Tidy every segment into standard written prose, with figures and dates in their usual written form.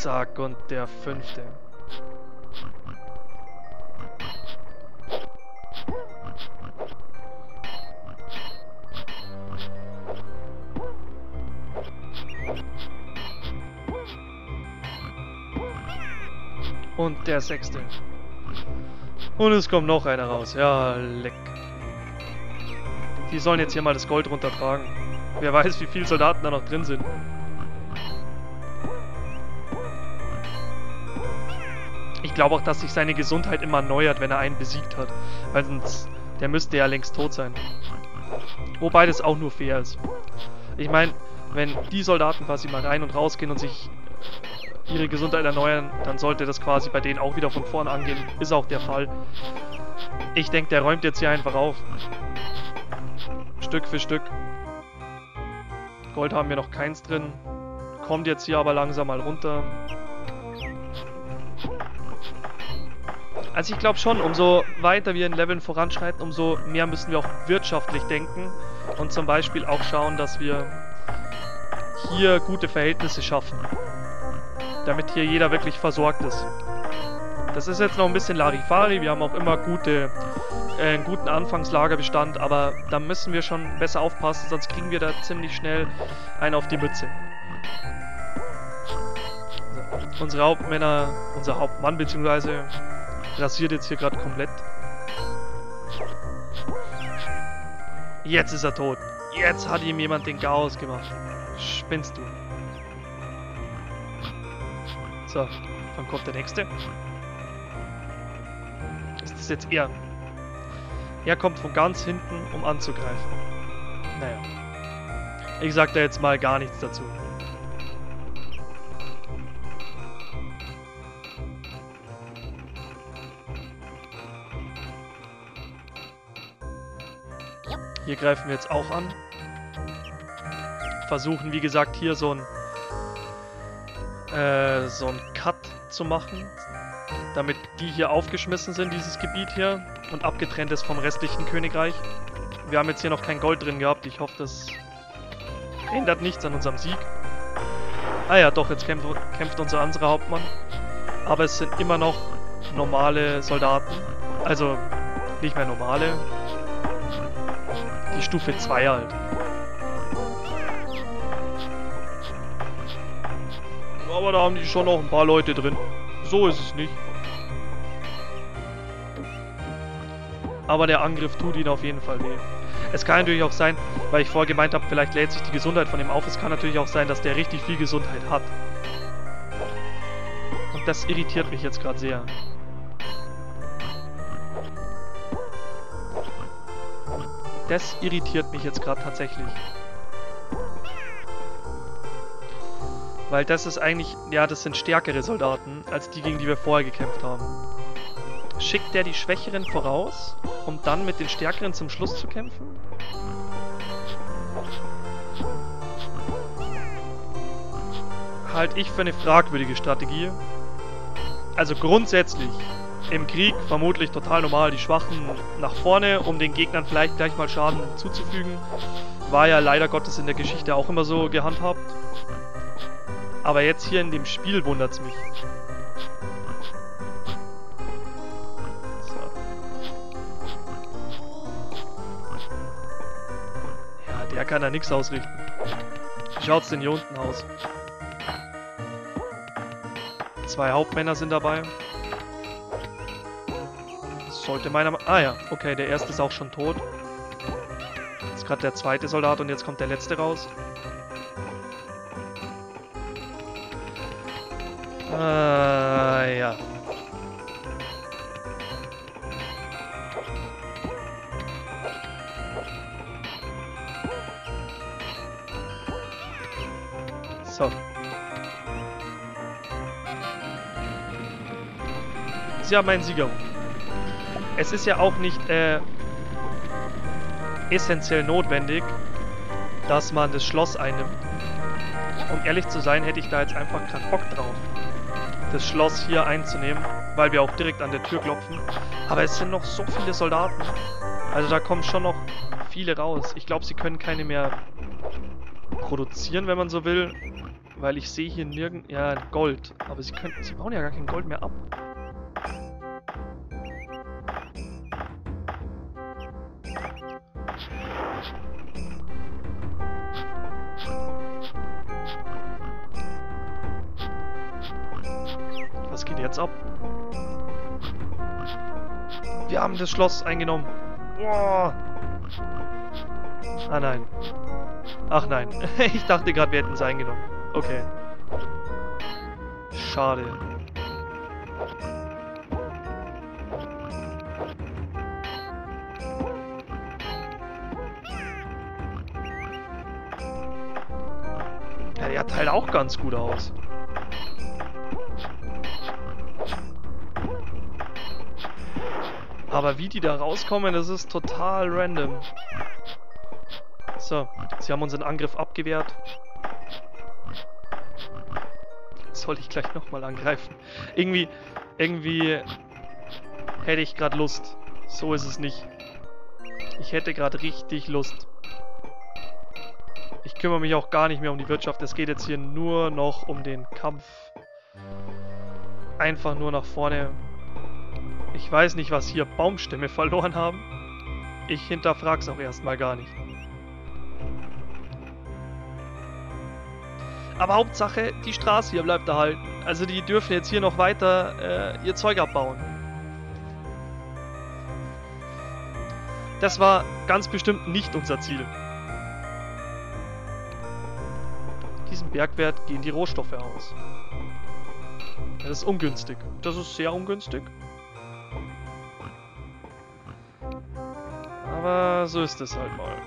Zack, und der 5. Und der 6. Und es kommt noch einer raus. Ja, leck. Die sollen jetzt hier mal das Gold runtertragen. Wer weiß, wie viele Soldaten da noch drin sind. Ich glaube auch, dass sich seine Gesundheit immer erneuert, wenn er einen besiegt hat. Weil sonst, der müsste ja längst tot sein. Wobei das auch nur fair ist. Ich meine, wenn die Soldaten quasi mal rein und rausgehen und sich ihre Gesundheit erneuern, dann sollte das quasi bei denen auch wieder von vorn angehen. Ist auch der Fall. Ich denke, der räumt jetzt hier einfach auf. Stück für Stück. Gold haben wir noch keins drin. Kommt jetzt hier aber langsam mal runter. Also ich glaube schon, umso weiter wir in Leveln voranschreiten, umso mehr müssen wir auch wirtschaftlich denken. Und zum Beispiel auch schauen, dass wir hier gute Verhältnisse schaffen. Damit hier jeder wirklich versorgt ist. Das ist jetzt noch ein bisschen Larifari. Wir haben auch immer einen guten Anfangslagerbestand, aber da müssen wir schon besser aufpassen, sonst kriegen wir da ziemlich schnell einen auf die Mütze. So, unser Hauptmann beziehungsweise rasiert jetzt hier gerade komplett. Jetzt ist er tot. Jetzt hat ihm jemand den Chaos gemacht. Spinnst du? So, wann kommt der nächste? Ist das jetzt er? Er kommt von ganz hinten, um anzugreifen. Naja. Ich sag da jetzt mal gar nichts dazu. Hier greifen wir jetzt auch an. Versuchen, wie gesagt, hier so ein Cut zu machen, damit die hier aufgeschmissen sind, dieses Gebiet hier, und abgetrennt ist vom restlichen Königreich. Wir haben jetzt hier noch kein Gold drin gehabt, ich hoffe, das ändert nichts an unserem Sieg. Ah ja, doch, jetzt kämpft unser anderer Hauptmann, aber es sind immer noch normale Soldaten, also nicht mehr normale, die Stufe 2 halt. Aber da haben die schon noch ein paar Leute drin. So ist es nicht. Aber der Angriff tut ihnen auf jeden Fall weh. Es kann natürlich auch sein, weil ich vorher gemeint habe, vielleicht lädt sich die Gesundheit von ihm auf. Es kann natürlich auch sein, dass der richtig viel Gesundheit hat. Und das irritiert mich jetzt gerade sehr. Das irritiert mich jetzt gerade tatsächlich. Weil das ist eigentlich, ja, das sind stärkere Soldaten, als die, gegen die wir vorher gekämpft haben. Schickt der die Schwächeren voraus, um dann mit den Stärkeren zum Schluss zu kämpfen? Halte ich für eine fragwürdige Strategie. Also grundsätzlich im Krieg vermutlich total normal, die Schwachen nach vorne, um den Gegnern vielleicht gleich mal Schaden zuzufügen. War ja leider Gottes in der Geschichte auch immer so gehandhabt. Aber jetzt hier in dem Spiel wundert es mich. So. Ja, der kann da nichts ausrichten. Wie schaut's denn hier unten aus? 2 Hauptmänner sind dabei. Das sollte meiner... Ah ja, okay, der erste ist auch schon tot. Jetzt gerade der zweite Soldat und jetzt kommt der letzte raus. Ja. So. Sie haben einen Sieger. Es ist ja auch nicht essentiell notwendig, dass man das Schloss einnimmt. Um ehrlich zu sein, hätte ich da jetzt einfach keinen Bock drauf, das Schloss hier einzunehmen, weil wir auch direkt an der Tür klopfen. Aber es sind noch so viele Soldaten. Also da kommen schon noch viele raus. Ich glaube, sie können keine mehr produzieren, wenn man so will. Weil ich sehe hier nirgend... Ja, Gold. Aber sie bauen ja gar kein Gold mehr ab. Was geht jetzt ab? Wir haben das Schloss eingenommen. Boah. Ah nein. Ach nein. Ich dachte gerade, wir hätten es eingenommen. Okay. Schade. Ja, der teilt auch ganz gut aus. Aber wie die da rauskommen, das ist total random. So, sie haben unseren Angriff abgewehrt. Soll ich gleich nochmal angreifen? Irgendwie hätte ich gerade Lust. So ist es nicht. Ich hätte gerade richtig Lust. Ich kümmere mich auch gar nicht mehr um die Wirtschaft. Es geht jetzt hier nur noch um den Kampf. Einfach nur nach vorne. Ich weiß nicht, was hier Baumstämme verloren haben. Ich hinterfrage es auch erstmal gar nicht. Aber Hauptsache, die Straße hier bleibt erhalten. Also die dürfen jetzt hier noch weiter ihr Zeug abbauen. Das war ganz bestimmt nicht unser Ziel. Diesem Bergwert gehen die Rohstoffe aus. Das ist ungünstig. Das ist sehr ungünstig. Aber so ist es halt mal.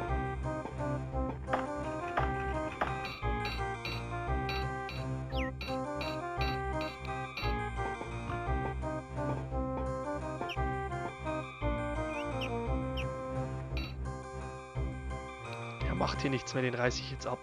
Der macht hier nichts mehr, den reiße ich jetzt ab.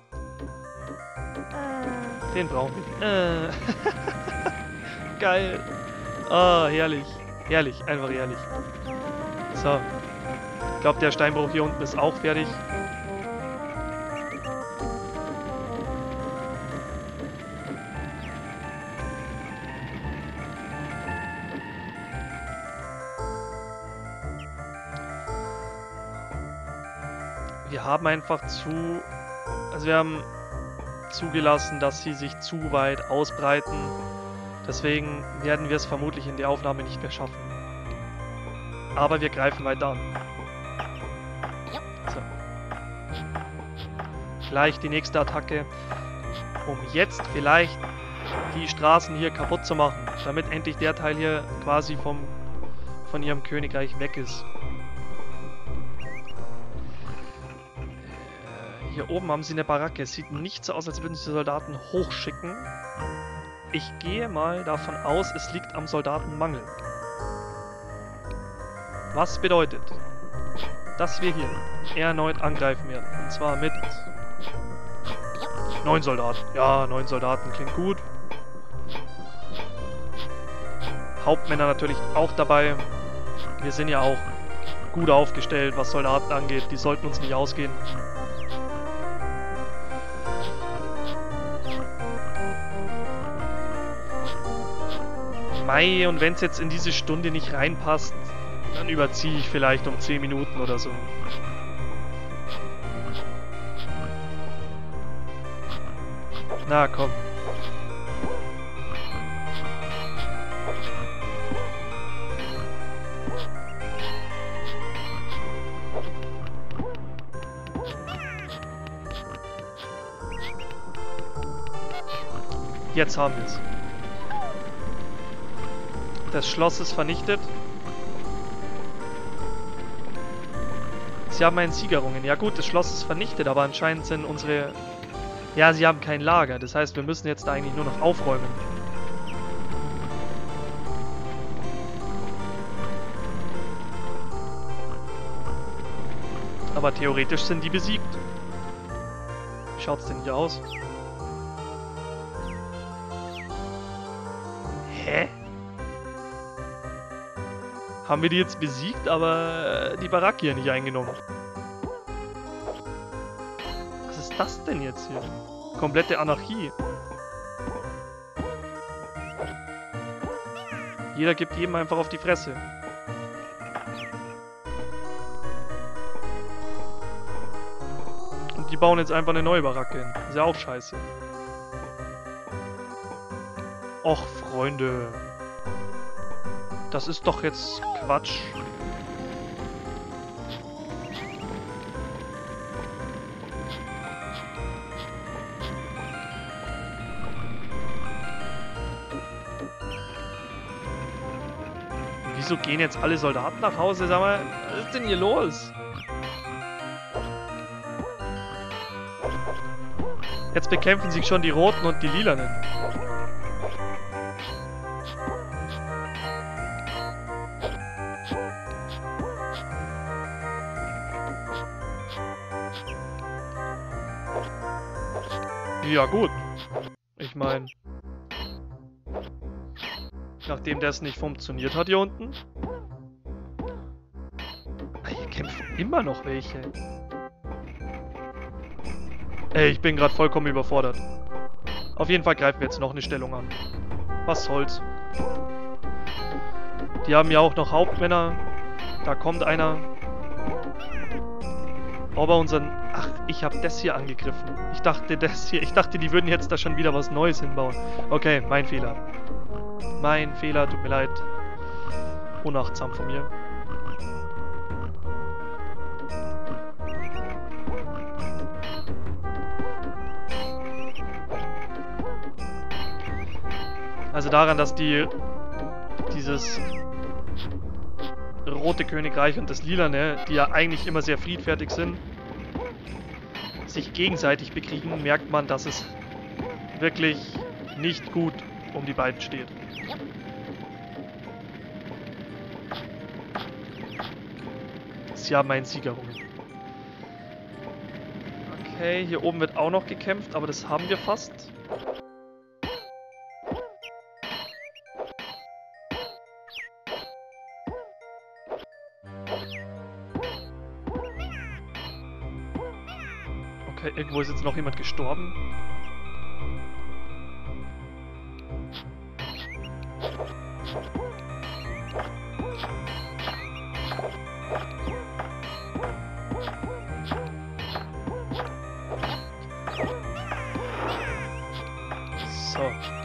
Den brauchen wir. Geil. Ah, herrlich. Herrlich, einfach herrlich. So. Ich glaube, der Steinbruch hier unten ist auch fertig. Wir haben einfach also wir haben zugelassen, dass sie sich zu weit ausbreiten. Deswegen werden wir es vermutlich in der Aufnahme nicht mehr schaffen. Aber wir greifen weiter an. So. Gleich die nächste Attacke, um jetzt vielleicht die Straßen hier kaputt zu machen, damit endlich der Teil hier quasi von ihrem Königreich weg ist. Hier oben haben sie eine Baracke. Es sieht nicht so aus, als würden sie Soldaten hochschicken. Ich gehe mal davon aus, es liegt am Soldatenmangel. Was bedeutet, dass wir hier erneut angreifen werden. Und zwar mit 9 Soldaten. Ja, 9 Soldaten klingt gut. Hauptmänner natürlich auch dabei. Wir sind ja auch gut aufgestellt, was Soldaten angeht. Die sollten uns nicht ausgehen. Mei, und wenn es jetzt in diese Stunde nicht reinpasst, dann überziehe ich vielleicht um 10 Minuten oder so. Na komm. Jetzt haben wir es. Das Schloss ist vernichtet. Sie haben einen Siegerungen. Ja gut, das Schloss ist vernichtet, aber anscheinend sind unsere... Ja, sie haben kein Lager. Das heißt, wir müssen jetzt eigentlich nur noch aufräumen. Aber theoretisch sind die besiegt. Wie schaut's denn hier aus? Hä? Haben wir die jetzt besiegt, aber die Baracke hier nicht eingenommen? Was ist das denn jetzt hier? komplette Anarchie. Jeder gibt jedem einfach auf die Fresse. Und die bauen jetzt einfach eine neue Baracke hin. Ist ja auch scheiße. Och, Freunde. Das ist doch jetzt Quatsch. Wieso gehen jetzt alle Soldaten nach Hause? Sag mal, was ist denn hier los? Jetzt bekämpfen sich schon die Roten und die Lilanen. Ja gut. Ich meine... Nachdem das nicht funktioniert hat hier unten. Hier kämpfen immer noch welche. Ey, ich bin gerade vollkommen überfordert. Auf jeden Fall greifen wir jetzt noch eine Stellung an. Was soll's. Die haben ja auch noch Hauptmänner. Da kommt einer. Aber unseren... Ach, ich habe das hier angegriffen. Ich dachte, die würden jetzt da schon wieder was Neues hinbauen. Okay, mein Fehler. Mein Fehler, tut mir leid. Unachtsam von mir. Also daran, dass dieses Rote Königreich und das Lilane, die ja eigentlich immer sehr friedfertig sind, sich gegenseitig bekriegen, merkt man, dass es wirklich nicht gut um die beiden steht. Sie haben einen Sieg errungen. Okay, hier oben wird auch noch gekämpft, aber das haben wir fast. Okay, irgendwo ist jetzt noch jemand gestorben. So.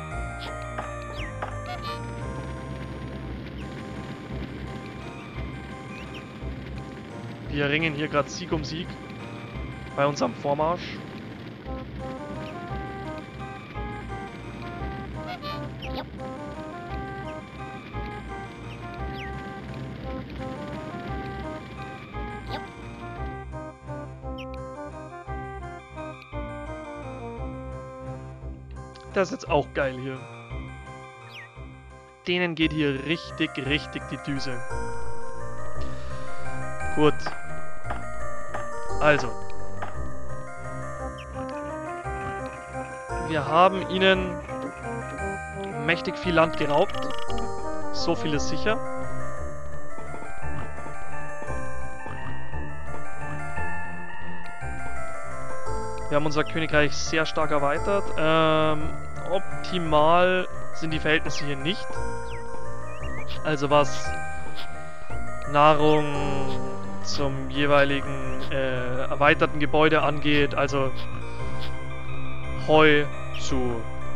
Wir ringen hier gerade Sieg um Sieg bei unserem Vormarsch. Das ist jetzt auch geil hier. Denen geht hier richtig die Düse. Gut. Also. Wir haben ihnen mächtig viel Land geraubt. So viel ist sicher. Wir haben unser Königreich sehr stark erweitert. Optimal sind die Verhältnisse hier nicht. Also was Nahrung zum jeweiligen erweiterten Gebäude angeht, also Heu zu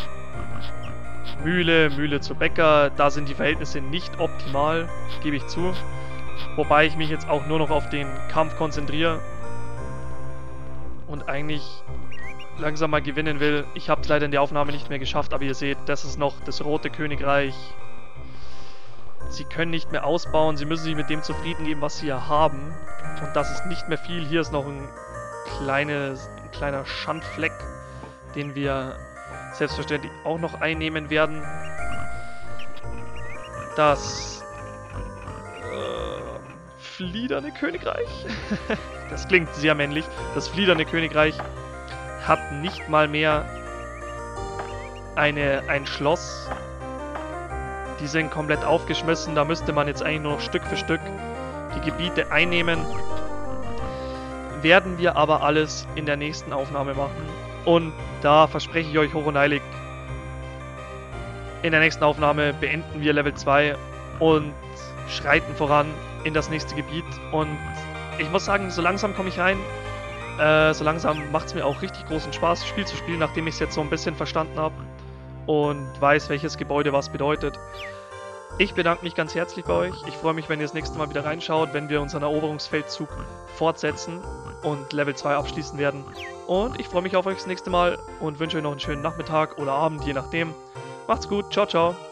Mühle, Mühle zu Bäcker, da sind die Verhältnisse nicht optimal, gebe ich zu. Wobei ich mich jetzt auch nur noch auf den Kampf konzentriere und eigentlich langsam mal gewinnen will. Ich habe es leider in der Aufnahme nicht mehr geschafft, aber ihr seht, das ist noch das Rote Königreich. Sie können nicht mehr ausbauen, sie müssen sich mit dem zufrieden geben, was sie hier haben. Und das ist nicht mehr viel. Hier ist noch ein kleiner Schandfleck, den wir selbstverständlich auch noch einnehmen werden. Das Fliederne Königreich. Das klingt sehr männlich. Das Fliederne Königreich hat nicht mal mehr ein Schloss. Die sind komplett aufgeschmissen. Da müsste man jetzt eigentlich nur noch Stück für Stück die Gebiete einnehmen. Werden wir aber alles in der nächsten Aufnahme machen. Und da verspreche ich euch hoch und heilig, in der nächsten Aufnahme beenden wir Level 2 und schreiten voran in das nächste Gebiet. Und ich muss sagen, so langsam komme ich rein. So langsam macht es mir auch richtig großen Spaß, das Spiel zu spielen, nachdem ich es jetzt so ein bisschen verstanden habe und weiß, welches Gebäude was bedeutet. Ich bedanke mich ganz herzlich bei euch. Ich freue mich, wenn ihr das nächste Mal wieder reinschaut, wenn wir unseren Eroberungsfeldzug fortsetzen und Level 2 abschließen werden. Und ich freue mich auf euch das nächste Mal und wünsche euch noch einen schönen Nachmittag oder Abend, je nachdem. Macht's gut, ciao, ciao.